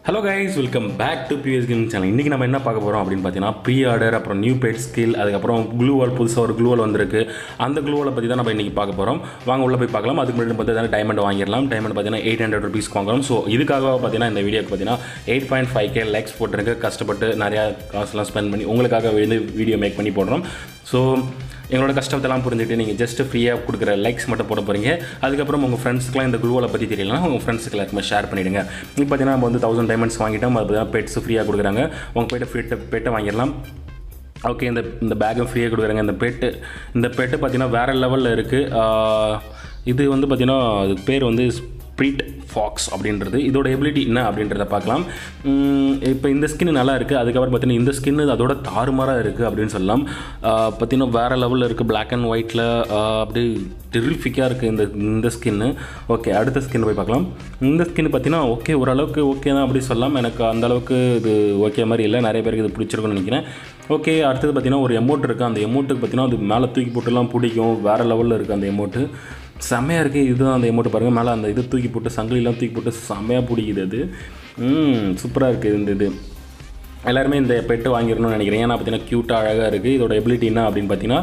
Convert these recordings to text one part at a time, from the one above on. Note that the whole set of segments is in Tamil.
Hello guys, welcome back to PVS channel. இன்னைக்கு நம்ம என்ன பார்க்க போறோம் அப்படினு பார்த்தீனா pre-order அப்புறம் newpetskill அதுக்கு அப்புறம் gloo wall புதுசா ஒரு gloo wall வந்திருக்கு. அந்த gloo wall பத்தி தான் நம்ம இன்னைக்கு பார்க்க போறோம். வாங்க உள்ள போய் பார்க்கலாம். அதுக்கு முன்னாடி பார்த்தீனா டைமண்ட் வாங்கிரலாம். டைமண்ட் பார்த்தீனா 800 rupees வாங்குறோம். சோ இதுக்காக பார்த்தீனா இந்த வீடியோக்கு பார்த்தீனா 8.5k லைக்ஸ் போட்டுருக்கு. கஷ்டப்பட்டு நிறைய காசுலாம் ஸ்பெண்ட் பண்ணி உங்களுக்காக வீடியோ மேக் பண்ணி போடுறோம். சோ எங்களோட கஷ்டத்தெல்லாம் புரிஞ்சுட்டு நீங்கள் ஜஸ்ட் ஃப்ரீயாக கொடுக்குற லைக்ஸ் மட்டும் போட போகிறீங்க. அதுக்கப்புறம் உங்கள் ஃப்ரெண்ட்ஸ்க்குலாம் இந்த gloo wall பற்றி தெரியலனா உங்கள் ஃப்ரெண்ட்ஸ்க்கு எல்லாருக்குமே ஷேர் பண்ணிவிடுங்க. இப்போ பார்த்தீங்கன்னா நம்ம வந்து 1000 டைமண்ட்ஸ் வாங்கிட்டோம். அது பார்த்தீங்கன்னா பெட்ஸ் ஃப்ரீயாக கொடுக்குறாங்க. உங்கள் போய்ட்டு பெட்டை வாங்கிடலாம். ஓகே, இந்த பேக்கும் ஃப்ரீயாக கொடுக்குறாங்க. இந்த பெட்டு பார்த்தீங்கன்னா வேறு லெவலில் இருக்குது. இது வந்து பார்த்தீங்கன்னா அதுக்கு பேர் வந்து ப்ரீட் ஃபாக்ஸ் அப்படின்றது. இதோட எபிலிட்டி என்ன அப்படின்றத பார்க்கலாம். இப்போ இந்த ஸ்கின் நல்லா இருக்குது. அதுக்கப்புறம் பார்த்தீங்கன்னா இந்த ஸ்கின் அதோட தாறுமாறாக இருக்குது அப்படின்னு சொல்லலாம். பார்த்தீங்கன்னா வேறு லெவலில் இருக்குது. பிளாக் அண்ட் ஒயிட்டில் அப்படியே டெரிஃபிக்காக இருக்குது இந்த ஸ்கின்னு. ஓகே, அடுத்த ஸ்கின் போய் பார்க்கலாம். இந்த ஸ்கின் பார்த்தீங்கன்னா ஓகே, ஓரளவுக்கு ஓகே தான் அப்படி சொல்லலாம். எனக்கு அந்தளவுக்கு இது ஓகே மாதிரி இல்லை. நிறைய பேருக்கு இது பிடிச்சிருக்குன்னு நினைக்கிறேன். ஓகே, அடுத்தது பார்த்தீங்கன்னா ஒரு எமௌண்ட் இருக்குது. அந்த எமௌண்ட்டுக்கு பார்த்தீங்கன்னா அது மேலே தூக்கி போட்டுலாம் பிடிக்கும். வேறு லெவலில் இருக்குது அந்த எமௌண்ட்டு. செம்மையாக இருக்குது. இதுதான் அந்த எமௌண்ட்டு பாருங்கள். மேலே அந்த இது தூக்கி போட்டு சங்கிலிலாம் தூக்கி போட்டு செம்மையாக பிடிக்குது. அது சூப்பராக இருக்குது. இது எல்லாருமே இந்த பெட்டு வாங்கிடணும்னு நினைக்கிறேன். ஏன்னா பார்த்தீங்கன்னா க்யூட்டாக அழகாக இருக்குது. இதோட எபிலிட்டி என்ன அப்படின்னு பார்த்தீங்கன்னா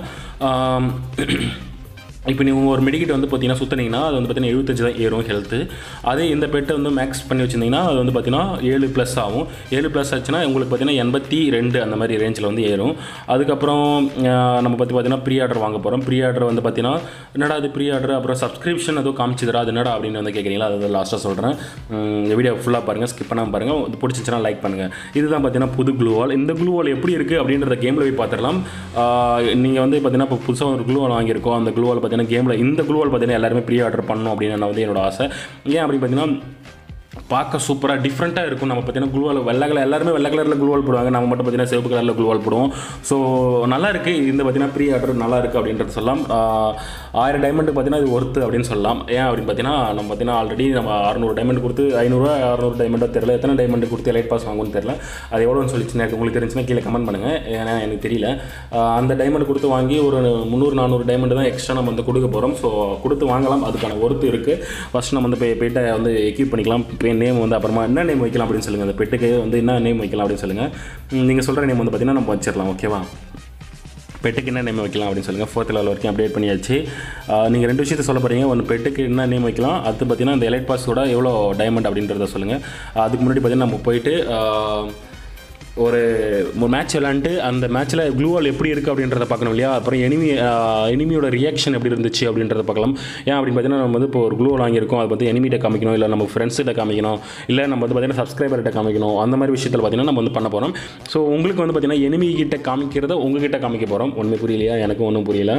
இப்போ நீங்கள் ஒரு மெடிக்கெட் வந்து பார்த்தீங்கன்னா சுற்றினீங்கன்னா அது வந்து பார்த்தீங்கன்னா 75 தான் ஏறும் ஹெல்த்து. அதே இந்த பெட்டை வந்து மேக்ஸ் பண்ணி வச்சுருந்தீங்கன்னா அது வந்து பார்த்தீங்கன்னா 7+ ஆகும். 7+ ஆச்சுன்னா உங்களுக்கு பார்த்தீங்கன்னா 82 அந்த மாதிரி ரேஞ்சில் வந்து ஏறும். அதுக்கப்புறம் நம்ம பார்த்தீங்கன்னா ப்ரீ ஆர்டர் வாங்க போகிறோம். ப்ரீ ஆர்டர் வந்து பார்த்தீங்கன்னா என்னடா அது ப்ரீ ஆர்டர் அப்புறம் சப்ஸ்கிரிப்ஷன் எதுவும் காமிச்சிதரா அது என்னடா அப்படின்னு வந்து கேட்குறீங்களா? அது லாஸ்ட்டாக சொல்கிறேன். இந்த வீடியோ ஃபுல்லாக பாருங்கள், ஸ்கிப் பண்ணாமல் பாருங்கள். இது பிடிச்சிச்சுன்னா லைக் பண்ணுங்கள். இதுதான் பார்த்தீங்கன்னா புது gloo wall. இந்த gloo wall எப்படி இருக்குது அப்படின்றத கேமில் போய் பார்த்துடலாம். நீங்கள் வந்து பார்த்தீங்கன்னா இப்போ புதுசாக ஒரு gloo wall வாங்கியிருக்கோம். அந்த gloo wall பார்த்தீங்கன்னா கேமில் இந்த gloo wall பார்த்தீங்கன்னா எல்லாருமே ப்ரீ ஆர்டர் பண்ணணும் அப்படின்னு நான் வந்து என்னோட ஆசை. ஏன் அப்படின்னு பார்த்தீங்கன்னா பார்க்க சூப்பராக டிஃப்ரெண்ட்டாக இருக்கும். நம்ம பார்த்தீங்கன்னா gloo wall வெள்ளை கலர் எல்லாருமே வெள்ளை கலரில் gloo wall போடுவாங்க. நம்ம மட்டும் பார்த்தீங்கன்னா சிவப்பு கலரில் gloo wall போடுவோம். ஸோ நல்லா இருக்குது. இந்த பார்த்தீங்கன்னா ப்ரீ ஆர்டர் நல்லா இருக்குது அப்படின்றது சொல்லலாம். 1000 டைமண்டுக்கு பார்த்தீங்கன்னா இது ஒர்த்து அப்படின்னு சொல்லலாம். ஏன் அப்படின்னு பார்த்தீங்கன்னா நம்ம பார்த்தீங்கன்னா ஆல்ரெடி நம்ம 600 டைமண்ட் கொடுத்து 500 600 டைமண்டோ தெரியல, எத்தனை டைமண்ட் கொடுத்து எலைட் பாஸ் வாங்குன்னு தெரியல. அது எவ்வளோன்னு சொல்லிச்சுன்னா உங்களுக்கு தெரிஞ்சுன்னா கீழே கமெண்ட் பண்ணுங்கள். ஏன்னா எனக்கு தெரியல. அந்த டைமண்ட் கொடுத்து வாங்கி ஒரு 300-400 டைமண்ட் தான் எக்ஸ்ட்ரா நம்ம வந்து கொடுக்க போகிறோம். ஸோ கொடுத்து வாங்கலாம். அதுக்கான ஒர்த்து இருக்குது. ஃபஸ்ட் நம்ம வந்து பெட்டை வந்து எக்யூப் பண்ணிக்கலாம். நேம் வந்து அப்புறமா என்ன நேம் வைக்கலாம் அப்படின்னு சொல்லுங்கள். அந்த பெட்டுக்கு வந்து என்ன நேம் வைக்கலாம் அப்படின்னு சொல்லுங்கள். நீங்கள் சொல்கிற நேம் வந்து பார்த்தீங்கன்னா நம்ம வச்சிடலாம். ஓகேவா? பெட்டுக்கு என்ன நேம் வைக்கலாம் அப்படின்னு சொல்லுங்கள். 4th level வரைக்கும் அப்டேட் பண்ணியாச்சு. நீங்கள் 2 விஷயத்தை சொல்ல போகிறீங்க. ஒன்று பெட்டுக்கு என்ன நேம் வைக்கலாம், அது பார்த்தீங்கன்னா இந்த எலைட் பாஸோட எவ்வளோ டைமண்ட் அப்படின்றத சொல்லுங்கள். அதுக்கு முன்னாடி பார்த்தீங்கன்னா நம்ம போயிட்டு ஒரு மேட்ச் விளாண்டுட்டு அந்த மேட்ச்சில் gloo wall எப்படி இருக்குது அப்படின்றத பார்க்கணும் இல்லையா? அப்புறம் எனிமியோட ரியாக்ஷன் எப்படி இருந்துச்சு அப்படின்றத பார்க்கலாம். ஏன் அப்படின்னு பார்த்தீங்கன்னா நம்ம வந்து இப்போ ஒரு gloo wall வாங்கியிருக்கோம். அது வந்து எனிமிகிட்ட காமிக்கணும், இல்லை நம்ம ஃப்ரெண்ட்ஸ்கிட்ட காமிக்கணும், இல்லை நம்ம வந்து பார்த்தீங்கன்னா சப்ஸ்கிரைபர்கிட்ட காமிக்கணும். அந்த மாதிரி விஷயத்தில் பார்த்தீங்கன்னா நம்ம வந்து பண்ண போகிறோம். ஸோ உங்களுக்கு வந்து பார்த்தீங்கன்னா எனிமிகிட்ட காமிக்கிறத உங்ககிட்ட காமிக்க போகிறோம். ஒன்றுமே புரியலையா? எனக்கும் ஒன்றும் புரியல.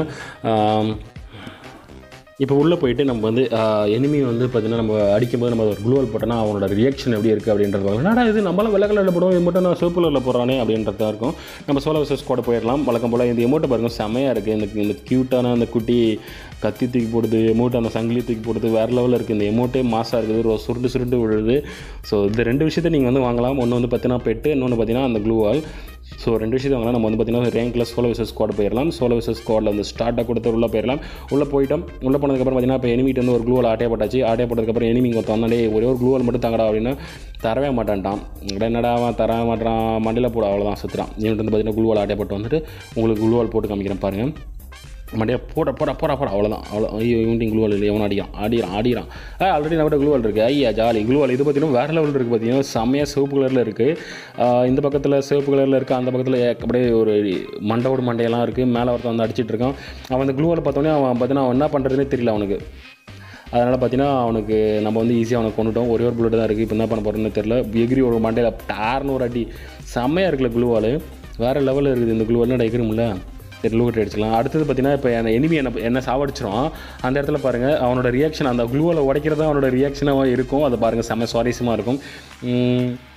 இப்போ உள்ளே போயிட்டு நம்ம வந்து எனிமி வந்து பார்த்தீங்கன்னா நம்ம அடிக்கும்போது நம்ம ஒரு gloo wall போட்டோன்னா அவனோட ரியாக்ஷன் எப்படி இருக்குது அப்படின்றது பார்க்கலாம். என்னடா இது நம்மளாம் வெள்ளை கலரில் போடுவோம், இது மட்டும் நான் சிவப்பு கலரில் போடுறானே அப்படின்றதா இருக்கும். நம்ம சோலோ வெர்சஸ் ஸ்குவாட் போயிடலாம். வழக்கம் போல் இந்த எமௌண்ட்டை பாருங்கள், செம்மையாக இருக்குது. இந்த க்யூட்டான அந்த குட்டி கத்தி தூக்கி போடுது, எமௌண்ட் அந்த சங்கிலி தூக்கி போடுது, வேறு லெவலில் இருக்குது. இந்த எமௌண்ட்டே மாசாக இருக்குது, சுருட்டு விழுது. ஸோ இந்த 2 விஷயத்தை நீங்கள் வந்து வாங்கலாம். ஒன்று வந்து பார்த்தீங்கன்னா பெட்டு, இன்னொன்று பார்த்தீங்கன்னா அந்த gloo wall. ஸோ 2 விஷயத்தை வாங்கலாம். நம்ம வந்து பார்த்தீங்கன்னா ரேங்கில் சோலோ வெர்சஸ் ஸ்குவாட் போயிடலாம். சோலோ வெர்சஸ் ஸ்குவாடில் வந்து ஸ்டார்ட்டாக கொடுத்து உள்ளே போயிடலாம். உள்ளே போயிட்டோம். உள்ளே போனதுக்கப்புறம் பார்த்தீங்கன்னா இப்போ எனிமிட்டு வந்து ஒரு gloo wall ஆட்டையப்பட்டாச்சு. ஆட்டையப்பட்டதுக்கப்புறம் எனிமி வந்தாண்டே ஒரே ஒரு gloo wall மட்டும் தாங்கடா அப்படின்னா தரவே மாட்டான்ட்டான். என்னடா அவன் தர மாட்டான், மண்டியில் போட அவ்வளோதான் சுற்றுறான். இவன்ட்டு வந்து பார்த்தீங்கன்னா gloo wall ஆட்டையப்பட்டு வந்துட்டு உங்களுக்கு gloo wall போட்டு காமிக்கிறேன் பாருங்கள். மண்டியா போட அவ்வளோதான். ஐயோ இவன்ட்டு gloo wall இல்லை, எவன் ஆடிறான். ஆல்ரெடி நம்மகிட்ட gloo wall இருக்குது. ஐயா ஜாலி gloo wall. இது பார்த்தீங்கன்னா வேறு லெவலில் இருக்குது. பார்த்தீங்கன்னா செம்மையாக சிவப்பு கலரில் இருக்குது. இந்த பக்கத்தில் சிவப்பு கலரில் இருக்குது, அந்த பக்கத்தில் அப்படியே ஒரு மண்டையெல்லாம் இருக்குது. மேலே ஒருத்தன் வந்து அடிச்சிட்டு இருக்கான். அவன் அந்த gloo wall பார்த்தோன்னே அவன் பார்த்தீங்கன்னா அவன் என்ன பண்ணுறதுனே தெரியல அவனுக்கு. அதனால் பார்த்தீங்கன்னா அவனுக்கு நம்ம வந்து ஈஸியாக அவனை கொண்டுட்டோம். ஒரே ஒரு புல்லட் தான் இருக்குது. இப்போ என்ன பண்ண போகிறோன்னு தெரியல. எகிரி ஒரு மண்டையில் டார்னு ஒரு அடி. செம்மையாக இருக்குல்ல gloo wall. வேறு லெவலில் இருக்குது இந்த gloo wall. எகிருமில்ல லூட் அடிச்சிக்கலாம். அடுத்தது பார்த்தீங்கன்னா இப்போ எனிமி என்ன சாவடிச்சிரும். அந்த இடத்துல பாருங்கள் அவனோட ரியாக்ஷன், அந்த gloo wall உடைக்கிறதா அவனோட ரியாக்ஷனாக இருக்கும். அதை பாருங்கள், செம்ம சுவாரஸ்யமாக இருக்கும்.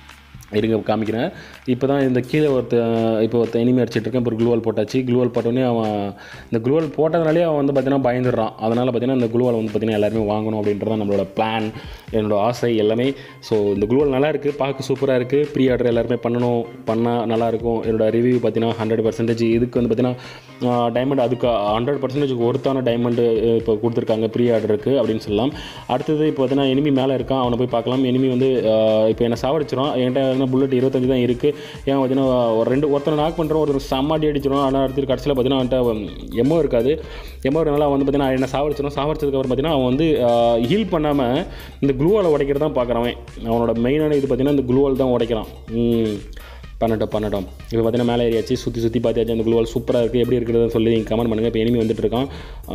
இருங்க காமிக்கிறேன். இப்போ தான் இந்த கீழே ஒருத்த எனிமி அடிச்சிட்ருக்கேன். இப்போ க்ளூவால் போட்டாச்சு. க்ளூவால் போட்டோடனே அவன் இந்த க்ளூவால் போட்டதுனாலே அவன் வந்து பார்த்திங்கன்னா பயந்துடுறான். அதனால் பார்த்திங்கன்னா இந்த க்ளூவால் வந்து பார்த்திங்கன்னா எல்லாருமே வாங்கணும் அப்படின்றது நம்மளோட பிளான், என்னோடய ஆசை எல்லாமே. ஸோ இந்த க்ளூவால் நல்லா இருக்குது, பார்க்க சூப்பராக இருக்குது. ப்ரீ ஆர்டர் எல்லாருமே பண்ணால் நல்லாயிருக்கும். என்னோடய ரிவ்யூ பார்த்திங்கன்னா 100% இதுக்கு வந்து பார்த்திங்கன்னா டைமண்ட் அதுக்கு 100% ஒருத்தான டைமண்டு இப்போ கொடுத்துருக்காங்க ப்ரீ ஆர்டருக்கு அப்படின்னு சொல்லலாம். அடுத்தது இப்போ பார்த்திங்கன்னா எனிமி மேலே இருக்கான், அவனை போய் பார்க்கலாம். எனிமி வந்து இப்போ என்னை சாவடிச்சிடும். என்கிட்ட புல்லட் 25 தான் இருக்குது. ஏன் பார்த்தீங்கன்னா ஒருத்தனை நாக் பண்ணுறோம், ஒருத்தர் செம்மாடி அடிச்சிடும். ஆனால் அடுத்து கடைசியில் பார்த்தீங்கன்னா அவன்கிட்ட எம்மோ இருக்காது. எம்மோ இருக்கனால வந்து பார்த்தீங்கன்னா என்ன சாவடிச்சதுக்கப்புறம் பார்த்தீங்கன்னா அவன் வந்து ஹீல் பண்ணாமல் இந்த க்ளூவால் உடைக்கிறது தான் பார்க்குறவன். அவனோட மெயினான இது பார்த்தீங்கன்னா இந்த க்ளூவால் தான் உடைக்கிறான். பண்ணட்டும். இப்போ பார்த்தீங்கன்னா மேலே ஏறியாச்சு, சுற்றி பார்த்தாச்சு. அந்த க்ளூவால் சூப்பராக இருக்குது, எப்படி இருக்கிறதுன்னு சொல்லி நீங்கள் கமெண்ட் பண்ணுங்கள். இப்போ எனிமி வந்துட்டு இருக்கான்.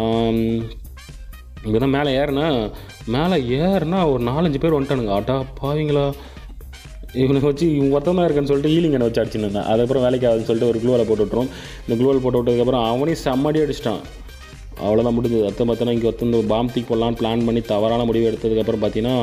இப்போ தான் மேலே ஏறுனா ஒரு 4-5 பேர் வந்துட்டானுங்க. ஆட்டா பாவீங்களா, இவனை வச்சு இவங்க ஒருத்தமாக இருக்குன்னு சொல்லிட்டு ஹீலிங் என்ன வச்சு அடிச்சுன்னு இருந்தேன். அதுக்கப்புறம் வேலைக்கு ஆகுதுன்னு சொல்லிட்டு ஒரு க்ளூவால் போட்டு விட்ருவோம். இந்த க்ளூவால் போட்டு விட்டதுக்கப்புறம் அவனையும் செம்மடி அடிச்சிட்டான். அவ்வளோதான் முடிஞ்சது. பார்த்தீங்கன்னா இங்கே ஒருத்தர் பாம் தூக்கி போடலான்னு பிளான் பண்ணி தவறான முடிவு எடுத்ததுக்கப்புறம் பார்த்தீங்கன்னா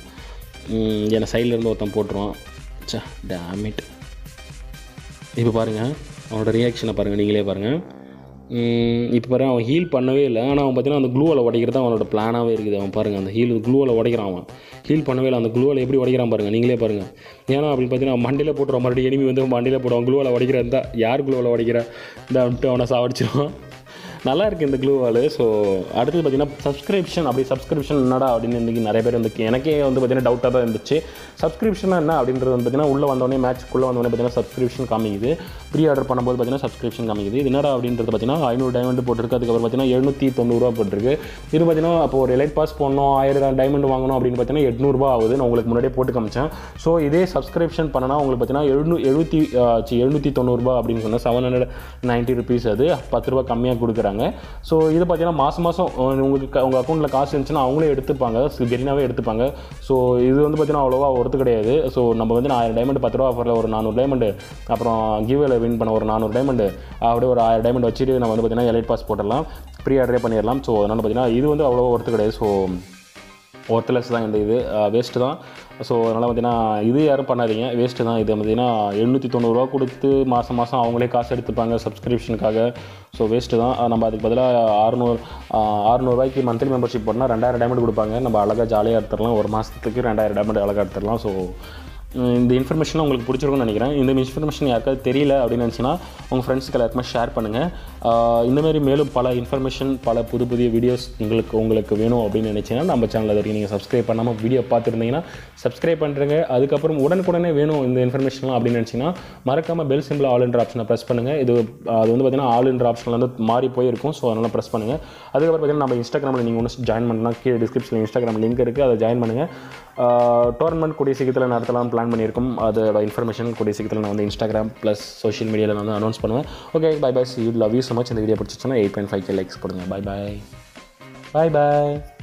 என்னை சைட்லேருந்து ஒருத்தன் போட்டுருவான். டேமிட். இப்போ பாருங்கள் அவனோட ரியாக்ஷனை பாருங்கள், நீங்களே பாருங்கள். இப்போ பாருங்கள் அவன் ஹீல் பண்ணவே இல்லை. ஆனால் அவன் பார்த்தீங்கன்னா அந்த க்ளூவால் உடைக்கிறது அவனோட பிளானாகவே இருக்குது. அவன் பாருங்கள் அந்த க்ளூவால் உடைக்கிறான். அவன் ஹீல் பண்ணவே இல்லை. அந்த க்ளூவால் எப்படி உடைக்கிறான் பாருங்கள், நீங்களே பாருங்கள். ஏன்னா அப்படின்னு பார்த்தீங்கன்னா மண்டியில் போட்டுருவான். மறுபடியும் எனிமி வந்து மண்டியில் போடுவான். க்ளூவால் உடைக்கிற இருந்தால் யார் க்ளூவால் உடைக்கிற இந்த வந்துட்டு அவனை சாவடிச்சிருவான். நல்லா இருக்குது இந்த க்ளூவால். ஸோ அடுத்தது பார்த்திங்கன்னா சப்ஸ்கிரிப்ஷன் என்னடா அப்படின்னு இன்றைக்கி நிறைய பேர் வந்து எனக்கே வந்து பார்த்திங்கன்னா டவுட்டாக தான் இருந்துச்சு. சப்ஸ்கிரிப்ஷனாக என்ன அப்படின்றது வந்து பார்த்திங்கன்னா உள்ளே வந்தோடனே மேட்ச்க்குள்ளே வந்தோடனே பார்த்திங்கன்னா சப்ஸ்கிரிப்ஷன் காமிக்குது. ப்ரீ ஆர்டர் பண்ணும்போது பார்த்திங்கன்னா சப்ஸ்கிரிப்ஷன் காமிக்குது. இது என்னடா அப்படின்றது பார்த்திங்கன்னா 500 டைமண்ட் போட்டிருக்கு. அதுக்கப்புறம் பார்த்திங்கன்னா 790 போட்டிருக்கு. இது பார்த்திங்கன்னா அப்போ ஒரு எலைட் பாஸ் போடணும், 1000 டைமண்ட் வாங்கணும் அப்படின்னு பார்த்திங்கன்னா 800 ஆகுது. நான் உங்களுக்கு முன்னாடியே போட்டு காமிச்சேன். ஸோ இதே சப்ஸ்கிரிப்ஷன் பண்ணனா உங்களுக்கு பார்த்திங்கன்னா 790 அப்படின்னு சொன்னால் 790 ருபீஸ். அது 10 ரூபா கம்மியாக கொடுக்குறாங்க. ஸோ இது பார்த்தீங்கன்னா மாதம் உங்கள் அக்கௌண்ட்டில் காசு இருந்துச்சுன்னா அவங்களே எடுத்துப்பாங்க, கெரினாவே எடுத்துப்பாங்க. ஸோ இது வந்து பார்த்தீங்கன்னா அவ்வளோவா ஒர்த்து கிடையாது. ஸோ நம்ம வந்து 1000 டைமண்ட் 10 ரூபா ஆஃபரில் ஒரு 400 டைமண்டு, அப்புறம் கிவ்வேல வின் பண்ண ஒரு 400 டைமண்டு, அப்படியே ஒரு 1000 டைமண்ட் வச்சுட்டு நம்ம வந்து பார்த்தீங்கன்னா எலைட் பாஸ் போட்டுடலாம், ப்ரீ ஆர்டரே பண்ணிடலாம். ஸோ அதனால் பார்த்தீங்கன்னா இது வந்து அவ்வளோவா ஒர்த்து கிடையாது. ஸோ ஒர்த்லெஸ் தான் இந்த இது, வேஸ்ட்டு தான். ஸோ அதனால் பார்த்தீங்கன்னா இது யாரும் பண்ணாதீங்க, வேஸ்ட்டு தான். இது பார்த்தீங்கன்னா 790 கொடுத்து மாதம் அவங்களே காசு எடுத்துப்பாங்க சப்ஸ்கிரிப்ஷனுக்காக. ஸோ வேஸ்ட்டு தான். நம்ம அதுக்கு பதிலாக 600 மந்த்லி மெம்பர்ஷிப் போட்டால் 2000 டைமண்ட் கொடுப்பாங்க. நம்ம அழகாக ஜாலியாக எடுத்துடலாம். ஒரு மாதத்துக்கு 2000 டைமண்ட் அழகாக எடுத்துடலாம். ஸோ இந்த இன்ஃபர்மேஷன் உங்களுக்கு பிடிச்சிருக்கும்னு நினைக்கிறேன். இந்த இன்ஃபர்மேஷன் யாருக்காவது தெரியல அப்படின்னு நினச்சின்னா உங்கள் ஃப்ரெண்ட்ஸுக்கு எல்லாருக்குமே ஷேர் பண்ணுங்கள். இந்தமாரி மேலும் பல இன்ஃபர்மேஷன், பல புதிய வீடியோஸ் உங்களுக்கு வேணும் அப்படின்னு நினச்சிங்கன்னா நம்ம சேனல் அது வரைக்கும் நீங்கள் சப்ஸ்கிரைப் பண்ணாமல் வீடியோ பார்த்துருந்தீங்கன்னா சப்ஸ்கிரைப் பண்ணுறேங்க. அதுக்கப்புறம் உடனுக்குடனே வேணும் இந்த இன்ஃபர்மேஷன்லாம் அப்படின்னு நினச்சிங்கன்னா மறக்காமல் பெல் சிம்பிள் ஆல் என்ற ஆப்ஷனை ப்ரெஸ் பண்ணுங்கள். அது வந்து பார்த்திங்கன்னா ஆல் என்ற ஆப்ஷனில் வந்து மாறி போயிருக்கும். ஸோ அதனால் ப்ரெஸ் பண்ணுங்கள். அதுக்கப்புறம் பார்த்திங்கன்னா நம்ம இன்ஸ்டாகிராமில் நீங்கள் ஒன்று ஜாயின் பண்ணலாம். கீழே டிஸ்கிரிப்ஷனில் இன்ஸ்டாகிராம் லிங்க் இருக்குது, அதை ஜாயின் பண்ணுங்கள். டோர்னமெண்ட் கூடிய சீக்கிரத்தில் நடத்தலாம் பிளான் பண்ணியிருக்கோம். அதோட இன்ஃபர்மேஷன் கூடிய சீக்கிரத்தில் நான் வந்து இன்ஸ்டாகிராம் ப்ளஸ் சோஷியல் மீடியாவில் நான் வந்து அனௌன்ஸ் பண்ணுவேன். Okay, bye bye, see you, love you so much. இந்த வீடியோ பிடிச்சிச்சுன்னா 8.5K லைக்ஸ் கொடுங்க. பை பாய்.